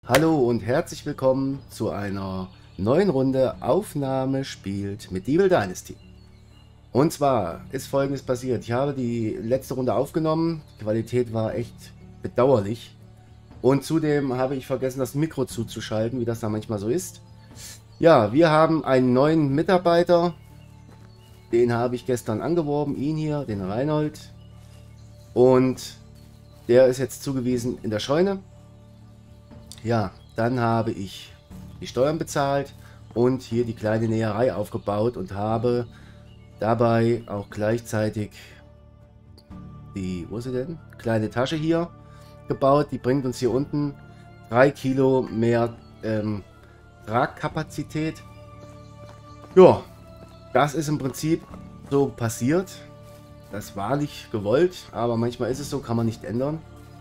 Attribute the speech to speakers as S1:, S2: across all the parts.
S1: Hallo und herzlich willkommen zu einer neuen Runde Aufnahme spielt Medieval Dynasty. Und zwar ist Folgendes passiert. Ich habe die letzte Runde aufgenommen. Die Qualität war echt bedauerlich. Und zudem habe ich vergessen, das Mikro zuzuschalten, wie das da manchmal so ist. Ja, wir haben einen neuen Mitarbeiter. Den habe ich gestern angeworben. Ihn hier, den Reinhold. Und der ist jetzt zugewiesen in der Scheune. Ja, dann habe ich die Steuern bezahlt und hier die kleine Näherei aufgebaut und habe dabei auch gleichzeitig die, wo ist sie denn? Kleine Tasche hier gebaut. Die bringt uns hier unten 3 Kilo mehr Tragkapazität. Ja, das ist im Prinzip so passiert. Das war nicht gewollt, aber manchmal ist es so, kann man nicht ändern.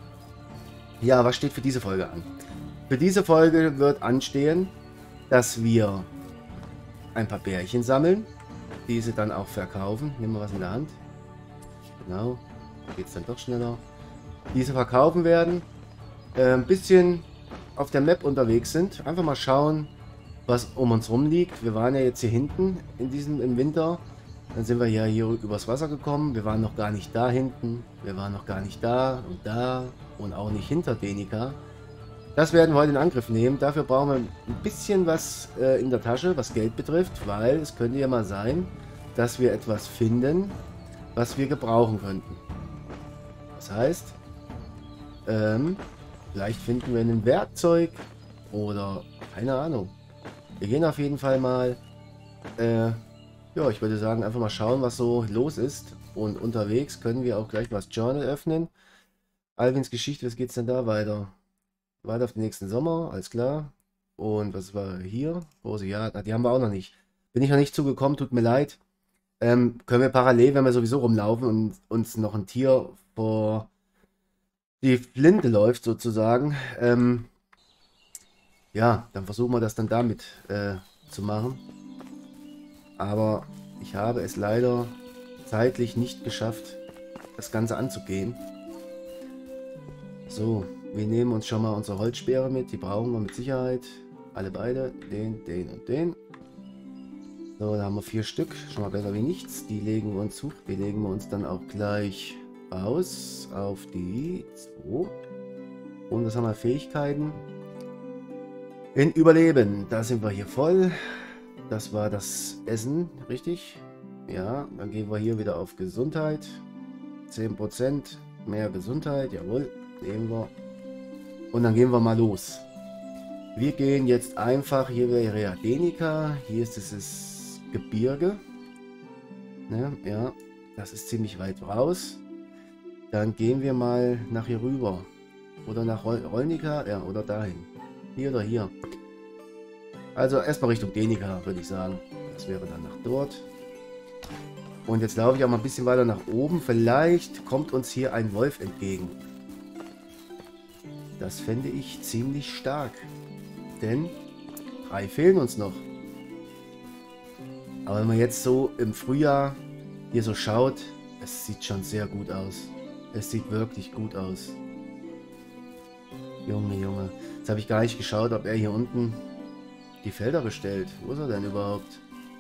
S1: Ja, was steht für diese Folge an? Für diese Folge wird anstehen, dass wir ein paar Bärchen sammeln, diese dann auch verkaufen. Nehmen wir was in der Hand. Genau, geht es dann doch schneller. Diese verkaufen werden, ein bisschen auf der Map unterwegs sind. Einfach mal schauen, was um uns rum liegt. Wir waren ja jetzt hier hinten im Winter. Dann sind wir ja hier übers Wasser gekommen. Wir waren noch gar nicht da hinten. Wir waren noch gar nicht da und auch nicht hinter Denica. Das werden wir heute in Angriff nehmen. Dafür brauchen wir ein bisschen was in der Tasche, was Geld betrifft, weil es könnte ja mal sein, dass wir etwas finden, was wir gebrauchen könnten. Das heißt, vielleicht finden wir ein Werkzeug oder keine Ahnung. Wir gehen auf jeden Fall mal, ja, ich würde sagen, einfach mal schauen, was so los ist. Und unterwegs können wir auch gleich mal das Journal öffnen. Alvins Geschichte, was geht es denn da weiter? Weiter auf den nächsten Sommer, alles klar. Und was war hier? Große Jagd, die haben wir auch noch nicht. Bin ich noch nicht zugekommen, tut mir leid. Können wir parallel, wenn wir sowieso rumlaufen und uns noch ein Tier vor die Flinte läuft sozusagen, ja, dann versuchen wir das dann damit zu machen. Aber ich habe es leider zeitlich nicht geschafft, das Ganze anzugehen. So, wir nehmen uns schon mal unsere Holzspeere mit. Die brauchen wir mit Sicherheit. Alle beide. Den und den. So, da haben wir 4 Stück. Schon mal besser wie nichts. Die legen wir uns zu. Die legen wir uns dann auch gleich aus auf die 2. Und das haben wir Fähigkeiten. In Überleben. Da sind wir hier voll. Das war das Essen, richtig? Ja, dann gehen wir hier wieder auf Gesundheit. 10% mehr Gesundheit, jawohl. Nehmen wir. Und dann gehen wir mal los. Wir gehen jetzt einfach, hier wäre ja Denica, hier ist dieses Gebirge. Ne, ja, das ist ziemlich weit raus. Dann gehen wir mal nach hier rüber. Oder nach Rolnica, ja, oder dahin. Hier oder hier. Also erstmal Richtung Denica, würde ich sagen. Das wäre dann nach dort. Und jetzt laufe ich auch mal ein bisschen weiter nach oben. Vielleicht kommt uns hier ein Wolf entgegen. Das fände ich ziemlich stark. Denn 3 fehlen uns noch. Aber wenn man jetzt so im Frühjahr hier so schaut, es sieht schon sehr gut aus. Es sieht wirklich gut aus. Junge, Junge. Jetzt habe ich gar nicht geschaut, ob er hier unten die Felder bestellt. Wo ist er denn überhaupt?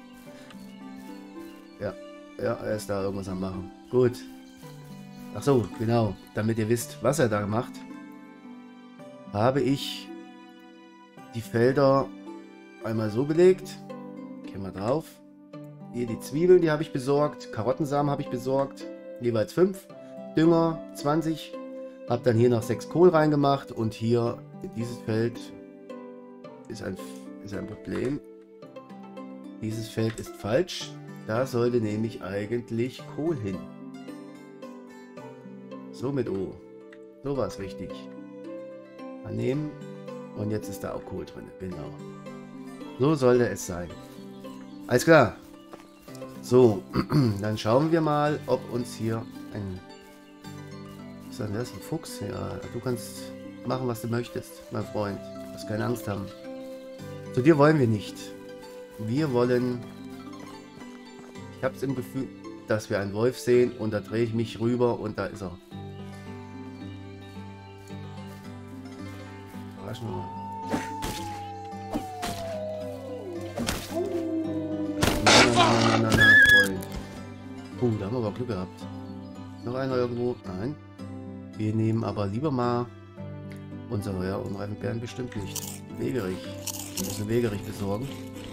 S1: Ja, ja, er ist da irgendwas am machen. Gut. Ach so, genau. Damit ihr wisst, was er da macht, habe ich die Felder einmal so belegt. Gehen wir drauf. Hier die Zwiebeln, die habe ich besorgt. Karottensamen habe ich besorgt. Jeweils 5. Dünger 20. Habe dann hier noch 6 Kohl reingemacht. Und hier in dieses Feld ist ein Problem. Dieses Feld ist falsch. Da sollte nämlich eigentlich Kohl hin. So mit O. So war es richtig. Annehmen. Und jetzt ist da auch Kohl drin. Genau. So sollte es sein. Alles klar. So, dann schauen wir mal, ob uns hier ein... Was ist denn das? Ein Fuchs? Ja, du kannst machen, was du möchtest, mein Freund. Du musst keine Angst haben. Zu dir wollen wir nicht. Wir wollen... Ich habe es im Gefühl, dass wir einen Wolf sehen und da drehe ich mich rüber und da ist er. Überraschen wir mal. na, Freund. Da haben wir aber Glück gehabt. Noch einer irgendwo? Nein. Wir nehmen aber lieber mal unsere, ja, unreifen Bären bestimmt nicht. Wegerich. Wir müssen Wegerich besorgen.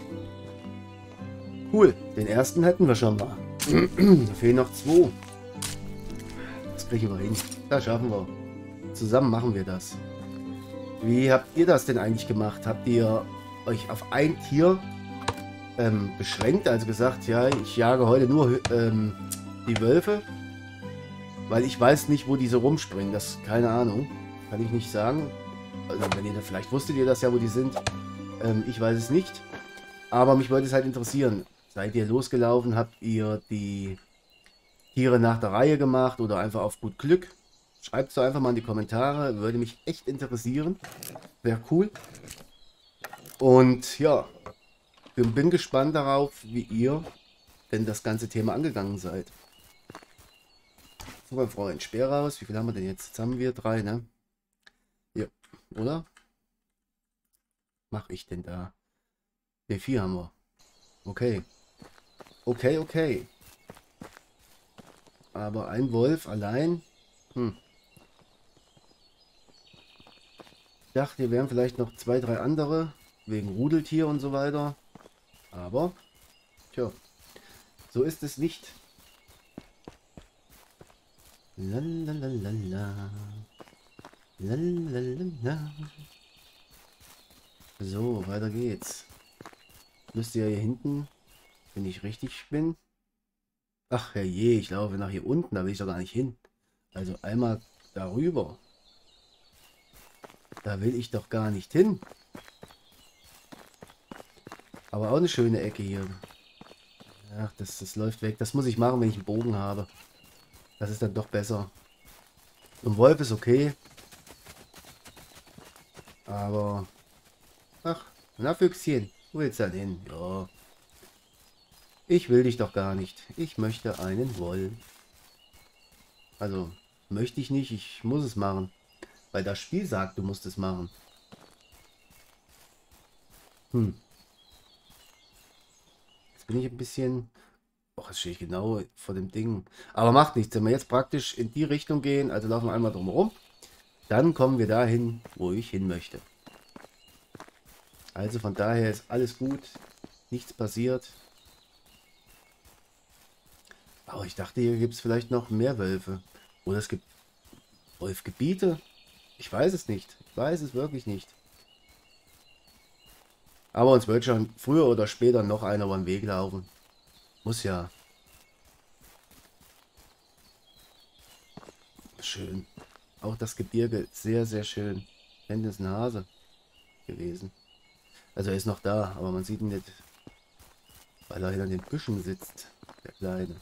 S1: Cool. Den ersten hätten wir schon mal. Da fehlen noch 2. Das kriegen wir hin. Das schaffen wir. Zusammen machen wir das. Wie habt ihr das denn eigentlich gemacht? Habt ihr euch auf ein Tier beschränkt? Also gesagt, ja, ich jage heute nur die Wölfe, weil ich weiß nicht, wo diese rumspringen. Das, keine Ahnung. Kann ich nicht sagen. Also, wenn ihr, vielleicht wusstet ihr das ja, wo die sind. Ich weiß es nicht. Aber mich würde es halt interessieren. Seid ihr losgelaufen? Habt ihr die Tiere nach der Reihe gemacht oder einfach auf gut Glück? Schreibt es doch einfach mal in die Kommentare. Würde mich echt interessieren. Wäre cool. Und ja, bin gespannt darauf, wie ihr denn das ganze Thema angegangen seid. So, mein Freund, Speer raus. Wie viel haben wir denn jetzt? Jetzt haben wir 3, ne? Ja, oder? Mach ich denn da? Ne, 4 haben wir. Okay. Okay. Aber ein Wolf allein? Ich dachte, hier wären vielleicht noch 2, 3 andere. Wegen Rudeltier und so weiter. Aber, tja, so ist es nicht. Lalalala. Lalalala. So, weiter geht's. Müsste ja hier hinten, wenn ich richtig bin. Ach herrje, ich laufe nach hier unten, da will ich doch gar nicht hin. Also einmal darüber. Da will ich doch gar nicht hin. Aber auch eine schöne Ecke hier. Ach, das läuft weg. Das muss ich machen, wenn ich einen Bogen habe. Das ist dann doch besser. Ein Wolf ist okay. Aber... Ach, na Füchschen. Wo willst du denn hin? Ja. Ich will dich doch gar nicht. Ich möchte einen Wolf. Also, möchte ich nicht. Ich muss es machen. Weil das Spiel sagt, du musst es machen. Jetzt bin ich ein bisschen... Och, jetzt stehe ich genau vor dem Ding. Aber macht nichts. Wenn wir jetzt praktisch in die Richtung gehen, also laufen wir einmal drumherum, dann kommen wir dahin, wo ich hin möchte. Also von daher ist alles gut. Nichts passiert. Aber ich dachte, hier gibt es vielleicht noch mehr Wölfe. Oder es gibt Wolfgebiete. Ich weiß es nicht. Ich weiß es wirklich nicht. Aber uns wird schon früher oder später noch einer über den Weg laufen. Muss ja. Schön. Auch das Gebirge sehr, sehr schön. Hinten ist ein Hase gewesen. Also er ist noch da, aber man sieht ihn nicht, weil er hinter den Büschen sitzt. Der Kleine.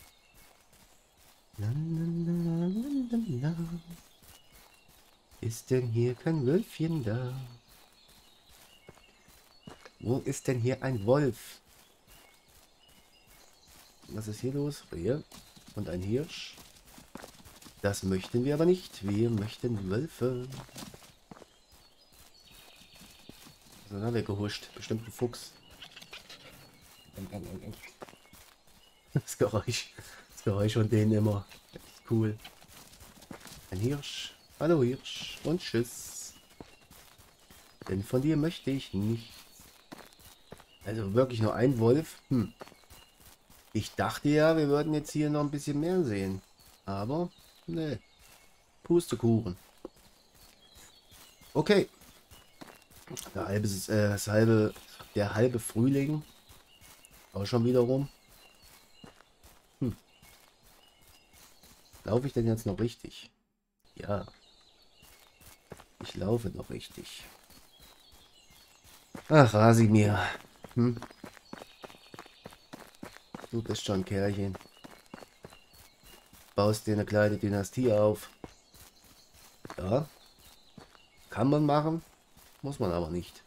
S1: Ist denn hier kein Wölfchen da? Wo ist denn hier ein Wolf? Was ist hier los? Hier. Und ein Hirsch. Das möchten wir aber nicht. Wir möchten Wölfe. Was ist da weggehuscht? Bestimmt ein Fuchs. Das Geräusch von denen immer. Echt cool. Ein Hirsch. Hallo Hirsch. Und tschüss. Denn von dir möchte ich nichts. Also wirklich nur ein Wolf. Ich dachte ja, wir würden jetzt hier noch ein bisschen mehr sehen. Aber, ne. Pustekuchen. Okay. Der halbe Frühling. Auch schon wieder rum. Laufe ich denn jetzt noch richtig? Ja. Ich laufe noch richtig. Ach, Rasimir. Du bist schon ein Kerlchen. Baust dir eine kleine Dynastie auf. Ja. Kann man machen. Muss man aber nicht.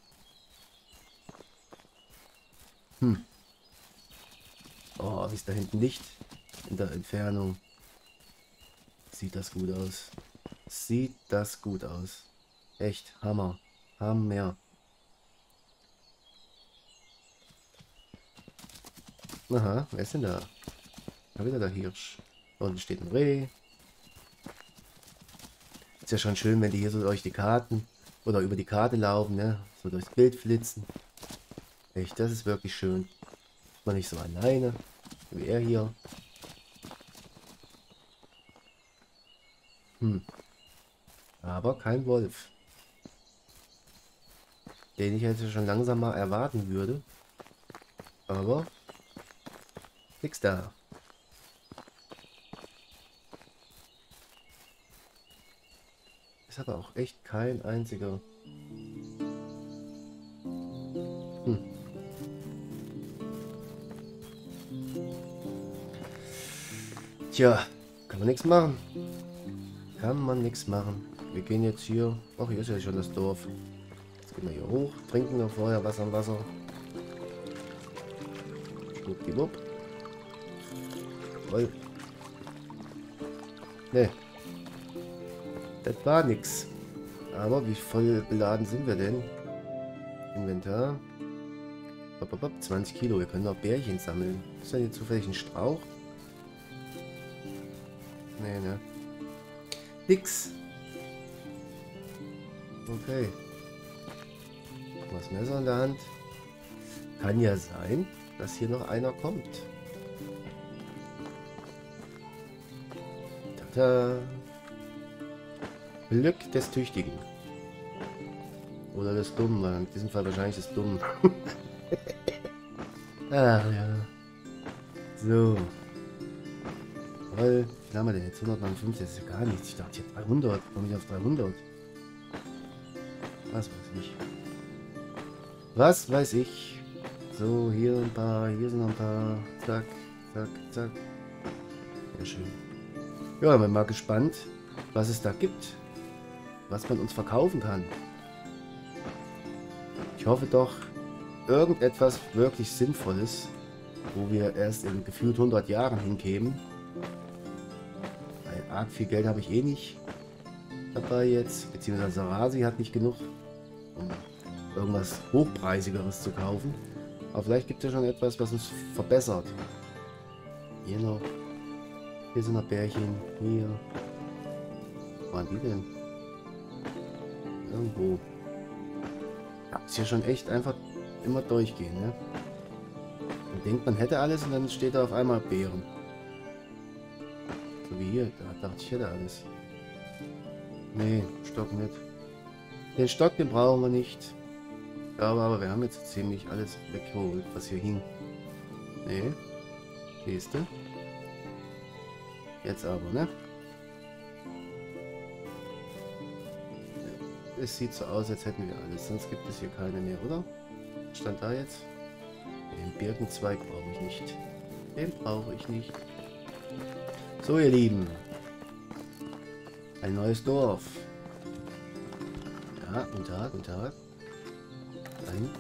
S1: Oh, ist da hinten nicht? In der Entfernung. Sieht das gut aus. Sieht das gut aus. Echt, Hammer. Hammer. Aha, wer ist denn da? Da wieder der Hirsch. Da unten steht ein Reh. Ist ja schon schön, wenn die hier so durch die Karten oder über die Karte laufen, ne? So durchs Bild flitzen. Echt, das ist wirklich schön. Ist man nicht so alleine, wie er hier. Aber kein Wolf. Den ich jetzt schon langsam mal erwarten würde. Aber nix da. Ist aber auch echt kein einziger. Tja, kann man nichts machen. Kann man nichts machen. Wir gehen jetzt hier. Ach, hier ist ja schon das Dorf. Jetzt gehen wir hier hoch. Trinken noch vorher was am Wasser. Schwuppdiwupp. Voll. Ne. Das war nix. Aber wie voll beladen sind wir denn? Inventar. 20 Kilo. Wir können noch Bärchen sammeln. Ist da hier zufällig ein Strauch? Nee, ne? Nix. Okay. Das Messer in der Hand. Kann ja sein, dass hier noch einer kommt. Tada. Glück des Tüchtigen. Oder des Dummen. In diesem Fall wahrscheinlich des Dummen. Ach ja. So. Toll. Wie haben wir denn jetzt? 159, das ist ja gar nichts. Ich dachte hier 300. Komme ich auf 300? Was weiß ich. Was weiß ich. So, hier ein paar, hier sind noch ein paar. Zack, zack, zack. Sehr schön. Ja, bin mal gespannt, was es da gibt. Was man uns verkaufen kann. Ich hoffe doch, irgendetwas wirklich Sinnvolles, wo wir erst in gefühlt 100 Jahren hinkämen. Weil arg viel Geld habe ich eh nicht dabei jetzt, beziehungsweise Rasi hat nicht genug, um irgendwas Hochpreisigeres zu kaufen. Aber vielleicht gibt es ja schon etwas, was uns verbessert. Hier noch. Hier sind noch Bärchen. Hier. Wo waren die denn? Irgendwo. Ja, ist ja schon echt einfach immer durchgehen, ne? Man denkt, man hätte alles und dann steht da auf einmal Beeren. So wie hier. Da dachte ich, hätte alles. Nee, Stock nicht. Den Stock, den brauchen wir nicht. Ich glaube aber, wir haben jetzt ziemlich alles weggeholt, was hier hing. Nee. Siehst du? Jetzt aber, ne? Es sieht so aus, als hätten wir alles. Sonst gibt es hier keine mehr, oder? Stand da jetzt? Den Birkenzweig brauche ich nicht. Den brauche ich nicht. So, ihr Lieben. Ein neues Dorf. Ja, guten Tag, guten Tag. Da hinten.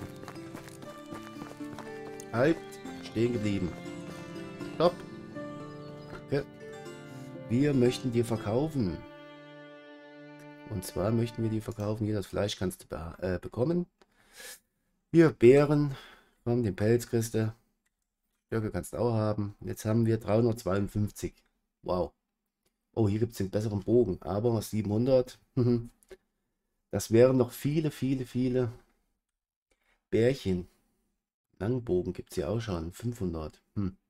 S1: Halt, stehen geblieben. Stopp. Danke. Wir möchten dir verkaufen. Und zwar möchten wir dir verkaufen. Hier, das Fleisch kannst du bekommen. Hier, Beeren. Komm, den Pelz kriegst du. Stärke kannst du auch haben. Jetzt haben wir 352. Wow. Oh, hier gibt es den besseren Bogen. Aber 700. Das wären noch viele, viele, viele Bärchen. Langbogen gibt es hier auch schon. 500.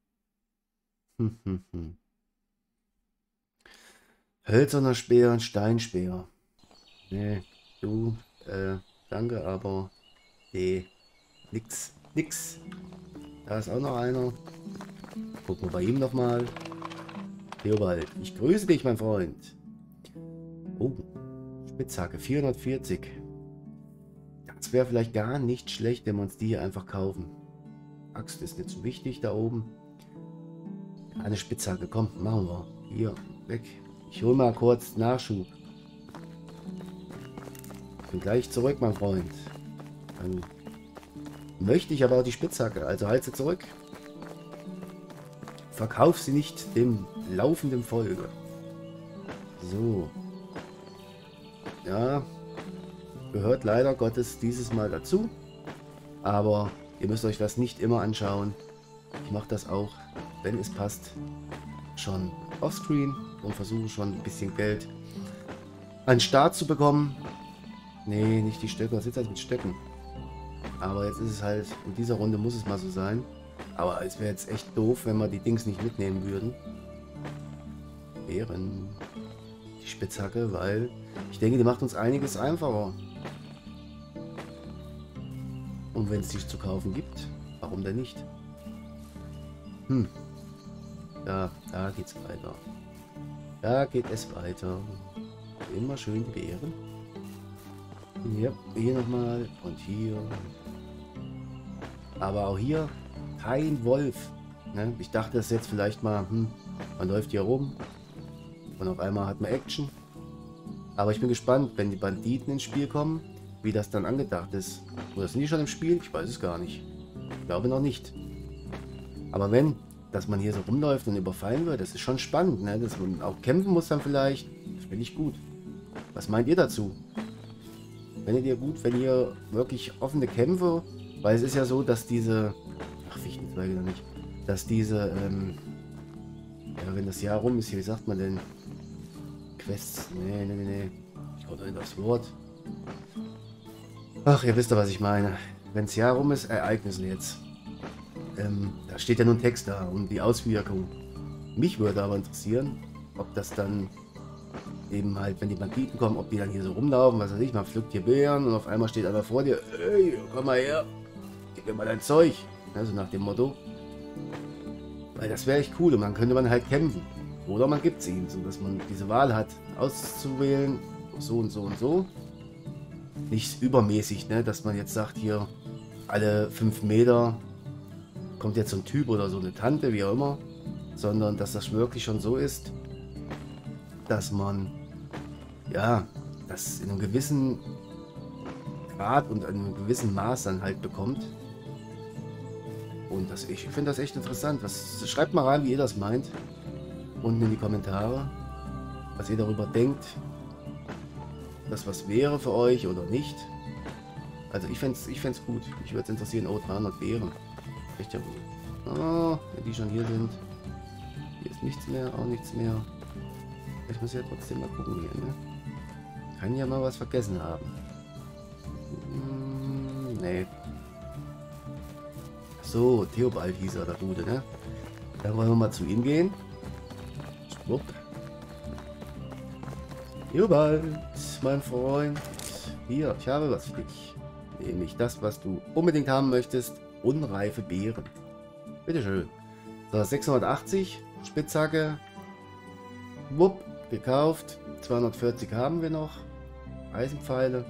S1: Hölzerner Speer und Steinspeer. Nee, du, danke, aber nee, nix, nix. Da ist auch noch einer. Gucken wir bei ihm nochmal. Theobald, ich grüße dich, mein Freund. Oh, Spitzhacke, 440. Das wäre vielleicht gar nicht schlecht, wenn wir uns die hier einfach kaufen. Axt ist nicht so wichtig da oben. Eine Spitzhacke, komm, machen wir. Hier, weg. Ich hole mal kurz Nachschub. Bin gleich zurück, mein Freund. Dann möchte ich aber auch die Spitzhacke, also halt sie zurück. Verkauf sie nicht dem laufenden Folge. So. Ja, gehört leider Gottes dieses Mal dazu. Aber ihr müsst euch das nicht immer anschauen. Ich mache das auch, wenn es passt, schon offscreen und versuche schon ein bisschen Geld an den Start zu bekommen. Nee, nicht die Stöcke, was ist das mit Stöcken? Aber jetzt ist es halt, in dieser Runde muss es mal so sein. Aber es wäre jetzt echt doof, wenn wir die Dings nicht mitnehmen würden. Beeren. Die Spitzhacke, weil ich denke, die macht uns einiges einfacher. Und wenn es die zu kaufen gibt, warum denn nicht? Da geht's weiter. Da geht es weiter. Immer schön die Beeren. Ja, hier nochmal und hier. Aber auch hier kein Wolf. Ne? Ich dachte das jetzt vielleicht mal, man läuft hier rum und auf einmal hat man Action. Aber ich bin gespannt, wenn die Banditen ins Spiel kommen, wie das dann angedacht ist. Oder sind die schon im Spiel? Ich weiß es gar nicht. Ich glaube noch nicht. Aber wenn, dass man hier so rumläuft und überfallen wird, das ist schon spannend, ne? Dass man auch kämpfen muss dann vielleicht. Das finde ich gut. Was meint ihr dazu? Findet ihr gut, wenn ihr wirklich offene Kämpfe, weil es ist ja so, dass diese, ach Fichtenzweige noch nicht, dass diese, ja, wenn das Jahr rum ist, hier, wie sagt man denn? Quests, nee. Ich komme nicht aufs Wort. Ach, ihr wisst doch, was ich meine. Wenn das Jahr rum ist, Ereignisse jetzt. Da steht ja nur ein Text da und die Auswirkung. Mich würde aber interessieren, ob das dann eben halt, wenn die Banditen kommen, ob die dann hier so rumlaufen, was weiß ich, man pflückt hier Beeren und auf einmal steht einer vor dir, ey, komm mal her, gib mir mal dein Zeug. Also nach dem Motto. Weil das wäre echt cool und dann könnte man halt kämpfen. Oder man gibt es ihm, so dass man diese Wahl hat, auszuwählen, so und so und so. Nicht übermäßig, ne, dass man jetzt sagt, hier alle 5 Meter kommt jetzt so ein Typ oder so eine Tante, wie auch immer, sondern dass das wirklich schon so ist, dass man, ja, das in einem gewissen Grad und in einem gewissen Maß dann halt bekommt. Und das, ich finde das echt interessant. Schreibt mal rein, wie ihr das meint. Unten in die Kommentare, was ihr darüber denkt, dass was wäre für euch oder nicht. Also ich fände es gut. Mich würde es interessieren, oh, 300 Beeren. Echt ja gut. Oh, wenn die schon hier sind. Hier ist nichts mehr, auch nichts mehr. Ich muss ja trotzdem mal gucken hier, ne? Kann ja mal was vergessen haben. Nee. So, Theobald hieß er, der Gute, ne? Dann wollen wir mal zu ihm gehen. Schwupp. Theobald, mein Freund. Hier, ich habe was für dich. Nämlich das, was du unbedingt haben möchtest. Unreife Beeren. Bitteschön. So, 680. Spitzhacke. Wupp. Gekauft. 240 haben wir noch. Eisenpfeile.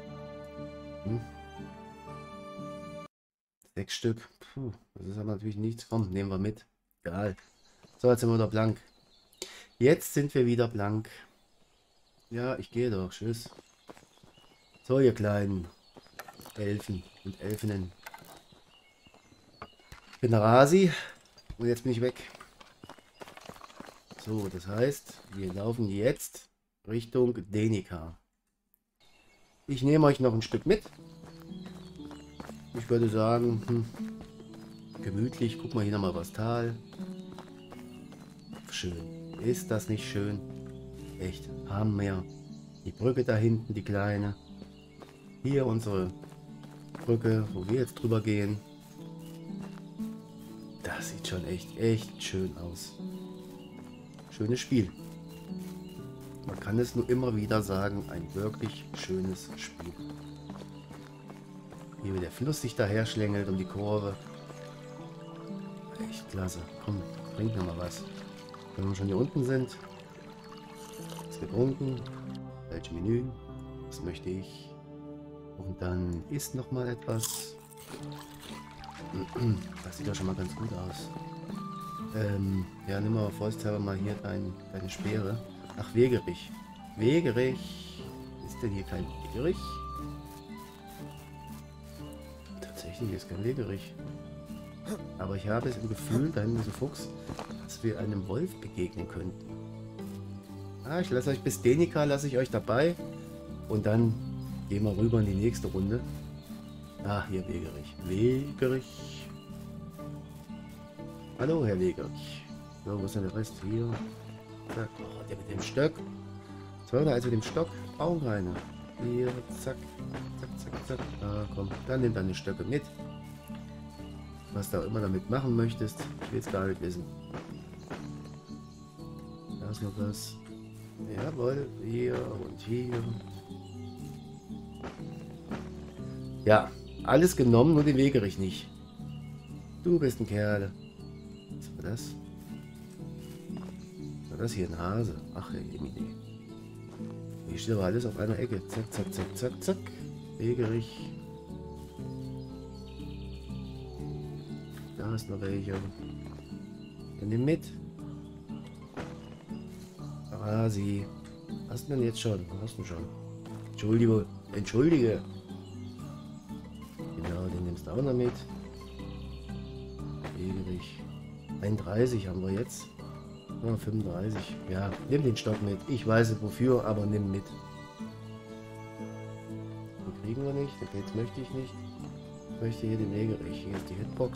S1: 6 Stück. Puh, das ist aber natürlich nichts. Komm, nehmen wir mit. Egal. So, jetzt sind wir wieder blank. Jetzt sind wir wieder blank. Ja, ich gehe doch. Tschüss. So, ihr kleinen Elfen und Elfinnen. Ich bin der Rasi. Und jetzt bin ich weg. So, das heißt, wir laufen jetzt Richtung Denika. Ich nehme euch noch ein Stück mit. Ich würde sagen, gemütlich. Guck mal hier nochmal was Tal. Schön. Ist das nicht schön? Echt. Hammer. Die Brücke da hinten, die kleine. Hier unsere Brücke, wo wir jetzt drüber gehen. Das sieht schon echt schön aus. Schönes Spiel. Man kann es nur immer wieder sagen, ein wirklich schönes Spiel. Wie der Fluss sich daher schlängelt um die Kurve. Echt klasse. Komm, trink noch mal was. Wenn wir schon hier unten sind. Was getrunken. Welches Menü? Was möchte ich? Und dann isst noch mal etwas. Das sieht ja schon mal ganz gut aus. Ja, nimm mal vorsichtshalber mal hier deine Speere. Ach, Wegerich. Wegerich. Ist denn hier kein Wegerich? Tatsächlich ist kein Wegerich. Aber ich habe es im Gefühl, da hinten ist ein Fuchs, dass wir einem Wolf begegnen könnten. Ah, ich lasse euch bis Denika, lasse ich euch dabei. Und dann gehen wir rüber in die nächste Runde. Ah, hier Wegerich. Wegerich. Hallo, Herr Weger. So, wo ist denn der Rest? Hier. Zack. Oh, der mit dem Stock. 200 also mit dem Stock. Augenreine. Hier, zack. Zack, zack, zack. Ah, komm. Dann nimm deine Stöcke mit. Was du auch immer damit machen möchtest. Ich will es gar nicht wissen. Da ist noch was. Jawohl. Hier und hier. Ja, alles genommen, nur den Wegerich nicht. Du bist ein Kerl. Was war das? Was war das hier? Ein Hase. Ach, Emine. Hier steht aber alles auf einer Ecke. Zack, zack, zack, zack, zack. Wegerich. Da ist noch welcher. Dann nimm mit. Rasi. Hast du denn jetzt schon? Hast du schon? Entschuldige. Entschuldige. Genau, den nimmst du auch noch mit. Wegerich. 31 haben wir jetzt. Ja, 35. Ja, nimm den Stock mit. Ich weiß nicht wofür, aber nimm mit. Den kriegen wir nicht. Den Pilz möchte ich nicht. Ich möchte hier den Wegerich. Hier ist die Hitbox.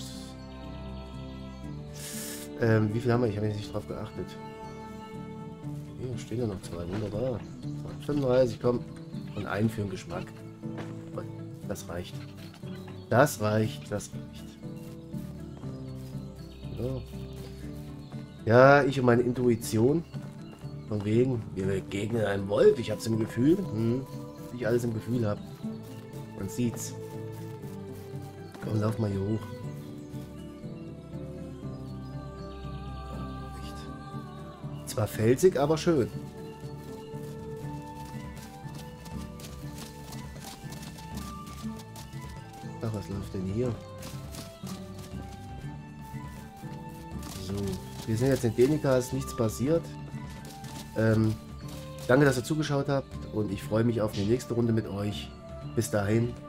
S1: Wie viel haben wir? Ich habe jetzt nicht drauf geachtet. Hier stehen ja noch 2. Wunderbar. 35, komm. Und einen für den Geschmack. Das reicht. Das reicht. Das reicht. So. Ja, ich und meine Intuition. Von wegen, wir begegnen einem Wolf. Ich hab's im Gefühl. Wie ich alles im Gefühl habe. Man sieht's. Komm, lauf mal hier hoch. Echt. Zwar felsig, aber schön. Ach, was läuft denn hier? So, wir sind jetzt in Denica, ist nichts passiert. Danke, dass ihr zugeschaut habt und ich freue mich auf die nächste Runde mit euch. Bis dahin,